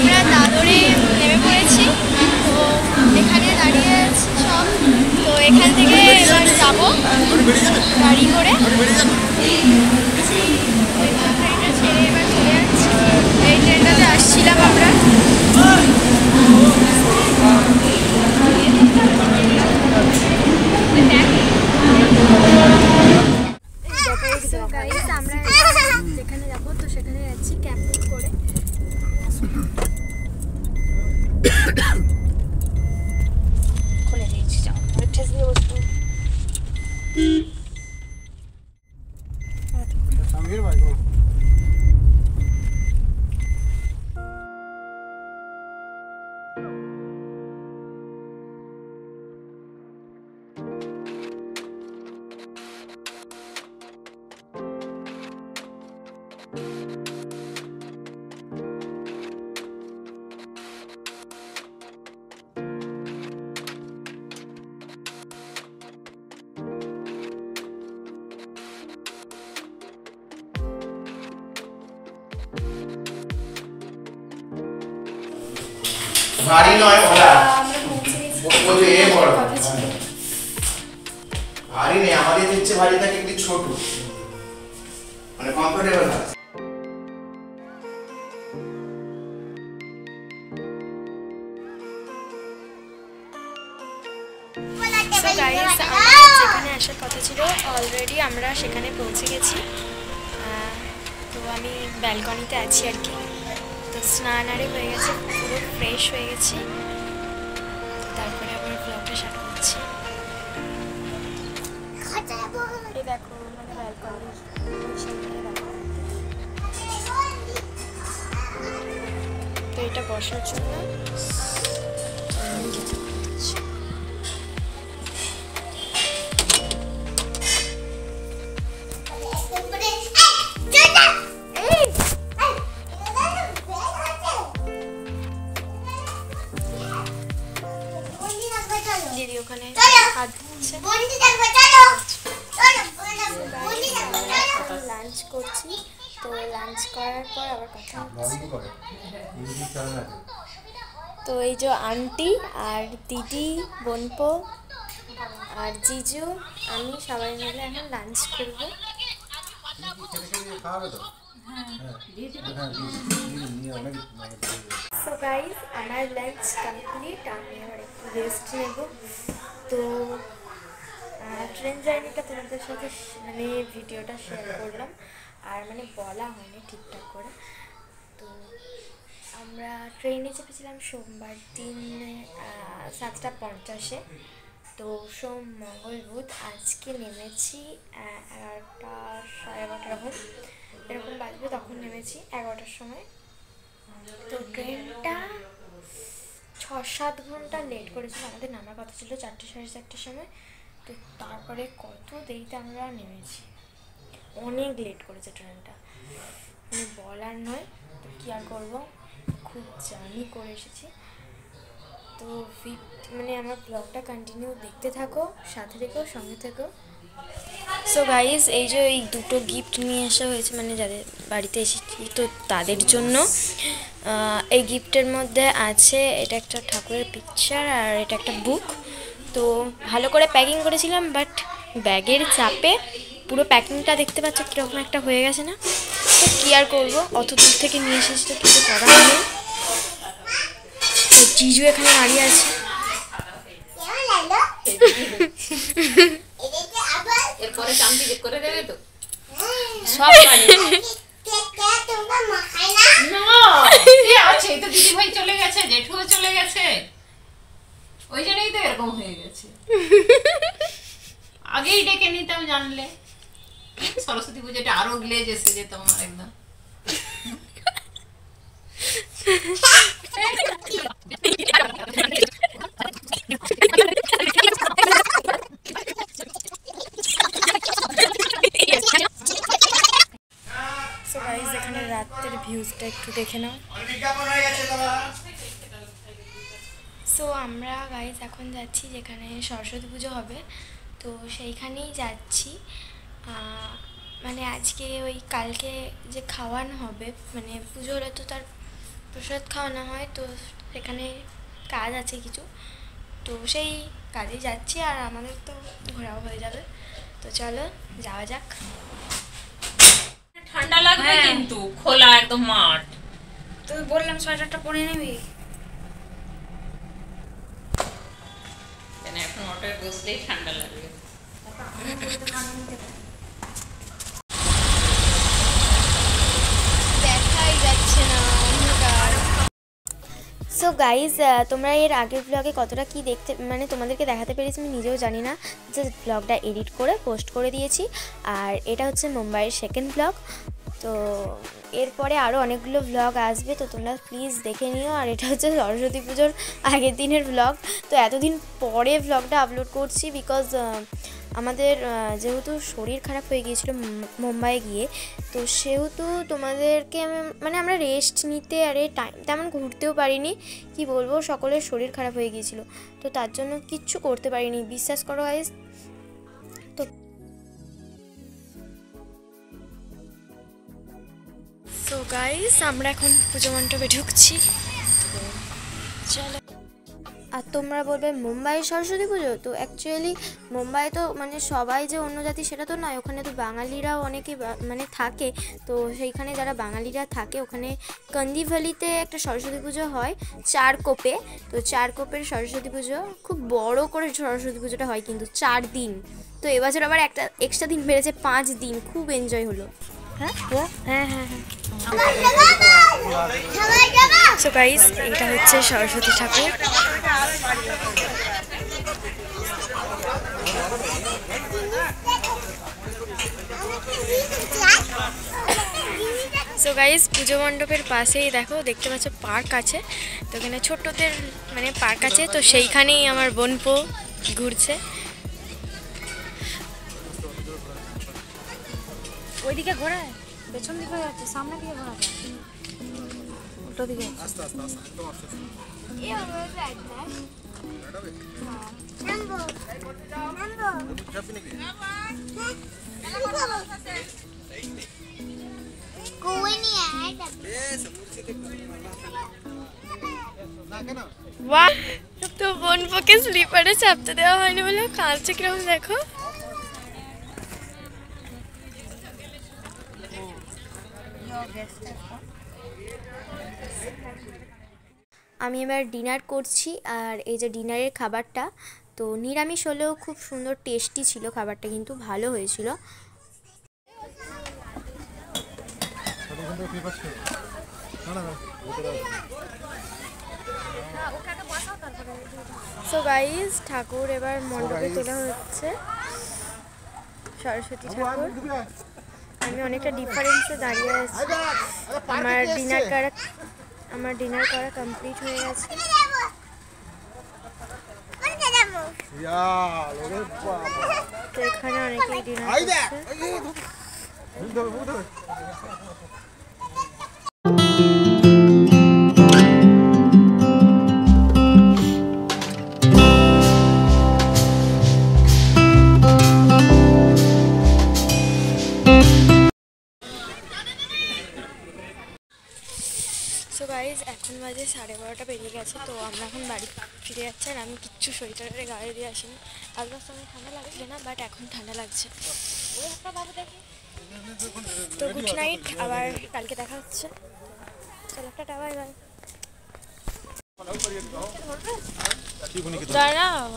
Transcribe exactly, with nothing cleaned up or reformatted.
আমরা দাদরে নেমে পড়েছি, তো এখানে দাঁড়িয়ে আছি সব। তো এখান থেকে এবার যাবো গাড়ি করে, গাড়িটা ছেড়ে এবার চলে যাচ্ছি। এই ট্রেনটাতে আসছিলাম আমরা। আমরা যেখানে যাবো তো সেখানে যাচ্ছি ক্যাব বুক করে। খুলে দিয়েছি, যাও ঠেস দিয়ে বসবো। ভারী নয় ওলা, ও যে এ বড় ভারী নেই, আমাদের হচ্ছে ভারী থাকে একটু ছোট, মানে কমফোর্টেবল আছে। যেখানে আসার কথা ছিল অলরেডি আমরা সেখানে পৌঁছে গেছি। তো আমি ব্যালকনিতে আছি আর কি। তো স্নান আরে হয়ে গেছে, পুরো ফ্রেশ হয়ে গেছি। তারপরে আবার ব্লগটা স্টার্ট করছি। এই দেখো মানে ব্যালকনি, তো এটা বসার জন্য দিদি ওখানে হাত দিচ্ছে। লাঞ্চ করছি, তো লাঞ্চ করার পর আবার কথা হচ্ছে। তো এই যে আন্টি আর দিদি, বোনপো আর জিজু, আমি সবাই মিলে এখন লাঞ্চ করবো। সো গাইস আমার লাঞ্চ কমপ্লিট, আমি আবার একটু রেস্ট নেব। তো ট্রেন জার্নিটা তোমাদের সাথে মানে ভিডিওটা শেয়ার করলাম, আর মানে বলা হয়নি ঠিকঠাক করে। তো আমরা ট্রেনে চেপেছিলাম সোমবার দিন সাতটা পঞ্চাশে। তো সোম, মঙ্গল, বুধ, আজকে নেমেছি এগারোটা সাড়ে এগারোটা এরকম এরকম বাজবে, তখন নেমেছি এগারোটার সময়। তো ট্রেনটা ছ সাত ঘন্টা লেট করেছিল, আমাদের নামার কথা ছিল চারটে সাড়ে চারটের সময়। তো তারপরে কত দেরিতে আমরা নেমেছি, অনেক লেট করেছে ট্রেনটা, মানে বলার নয়। তো কী আর করবো, খুব জার্নি করে এসেছি। তো মানে আমার ব্লগটা কন্টিনিউ দেখতে থাকো, সাথে থেকো, সঙ্গে থেকো। সো গাইস এই যে এই দুটো গিফট নিয়ে আসা হয়েছে, মানে যাদের বাড়িতে এসেছি তো তাদের জন্য। এই গিফটের মধ্যে আছে এটা একটা ঠাকুরের পিকচার, আর এটা একটা বুক। তো ভালো করে প্যাকিং করেছিলাম, বাট ব্যাগের চাপে পুরো প্যাকিংটা দেখতে পাচ্ছ কীরকম একটা হয়ে গেছে না। তো কী আর করবো, অত দূর থেকে নিয়ে এসেছি তো কিছু করার নেই। তো জিজু এখানে দাঁড়িয়ে আছে। এরপরে চামচি বের করে দেবে তো সব আছে, তো দিদি ভাই চলে গেছে, জেঠুও চলে গেছে, ওই জন্যই তো এরকম হয়ে গেছে। আগেই ডেকে নিতাম জানলে, সরস্বতী পুজোটা আরো গ্লেজ এসে যেত আমার একদম। এখানে রাতের ভিউজটা একটু দেখে নাও। সো আমরা গাইজ এখন যাচ্ছি যেখানে সরস্বতী পুজো হবে, তো সেইখানেই যাচ্ছি। মানে আজকে ওই কালকে যে খাওয়ানো হবে, মানে পুজো হলে তো তার প্রসাদ খাওয়ানো হয়, তো সেখানে কাজ আছে কিছু, তো সেই কাজে যাচ্ছি আর আমাদের তো ঘোরাও হয়ে যাবে। তো চলো যাওয়া যাক। ঠান্ডা লাগবে কিন্তু খোলা একদম মাঠ। তো বললাম সোয়েটারটা পরে নিবি। কেন এখন অটোয় বসলেই ঠান্ডা লাগবে। দেখাই যাচ্ছে না। সো গাইজ, তোমরা এর আগের ব্লগে কতটা কি দেখতে মানে তোমাদেরকে দেখাতে পেরেছি আমি নিজেও জানি না, যে ব্লগটা এডিট করে পোস্ট করে দিয়েছি। আর এটা হচ্ছে মুম্বাইয়ের সেকেন্ড ব্লগ। তো এরপরে আরও অনেকগুলো ব্লগ আসবে, তো তোমরা প্লিজ দেখে নিও। আর এটা হচ্ছে সরস্বতী পুজোর আগের দিনের ব্লগ। তো এতদিন পরে ব্লগটা আপলোড করছি, বিকজ আমাদের যেহেতু শরীর খারাপ হয়ে গিয়েছিলো মুম্বাইয়ে গিয়ে, তো সেহেতু তোমাদেরকে মানে আমরা রেস্ট নিতে আরে টাইম তেমন ঘুরতেও পারিনি, কি বলবো, সকলের শরীর খারাপ হয়ে গিয়েছিলো, তো তার জন্য কিচ্ছু করতে পারিনি, বিশ্বাস করো গাইস। তো সো গাইস, আমরা এখন পুজো মণ্ডপে ঢুকছি। চলো। আর তোমরা বলবে মুম্বাই সরস্বতী পুজো, তো অ্যাকচুয়ালি মুম্বাই তো মানে সবাই যে অন্য জাতি সেটা তো নয়, ওখানে তো বাঙালিরাও অনেকে মানে থাকে। তো সেইখানে যারা বাঙালিরা থাকে ওখানে কান্দিভালিতে একটা সরস্বতী পুজো হয় চার কোপে। তো চার কোপের সরস্বতী পুজো খুব বড় করে সরস্বতী পুজোটা হয়, কিন্তু চার দিন। তো এবছর আবার একটা এক্সট্রা দিন বেড়েছে, পাঁচ দিন, খুব এনজয় হলো। হ্যাঁ হ্যাঁ হ্যাঁ হ্যাঁ সো গাইস, এটা হচ্ছে সরস্বতী ঠাকুর। সো গাইস, পুজো মণ্ডপের পাশেই দেখো, দেখতে পাচ্ছ পার্ক আছে। তো এখানে ছোট্টদের মানে পার্ক আছে, তো সেইখানেই আমার বোনপো ঘুরছে। ওইদিকে ঘোরায়, পেছন দিকে যাচ্ছে, সামনে দিকে ঘোরায়, উল্টো দিকে। বাহ, তো বোনপোকে স্লিপারে চাপতে দেওয়া হয়নি বলে কাঁদছে কিরকম দেখো। আমি এবার ডিনার করছি, আর এই যে ডিনারের খাবারটা তো নিরামিষ হলেও খুব সুন্দর টেস্টি ছিল খাবারটা, কিন্তু ভালো হয়েছিল। সো গাইস, ঠাকুর এবার মণ্ডপে তোলা হচ্ছে, সরস্বতী ঠাকুর। আমি অনেকটা ডিফারেন্সে দাঁড়িয়ে আছি। আমার ডিনার করা আমার ডিনার করা কমপ্লিট হয়ে গেছে। তো এখানে অনেকেই ডিনার করছে। সো গাইজ, এখন বাজে সাড়ে বারোটা বেরিয়ে গেছে। তো আমরা এখন বাড়ি ফিরে যাচ্ছি, আর আমি কিচ্ছু সোয়েটারে গায়ে দিয়ে আসিনি। আগের সময় ঠান্ডা লাগছে না, বাট এখন ঠান্ডা লাগছে। তো গুড নাইট, আবার কালকে দেখা হচ্ছে। চলো, একটা বাই বাই। দাঁড়াও।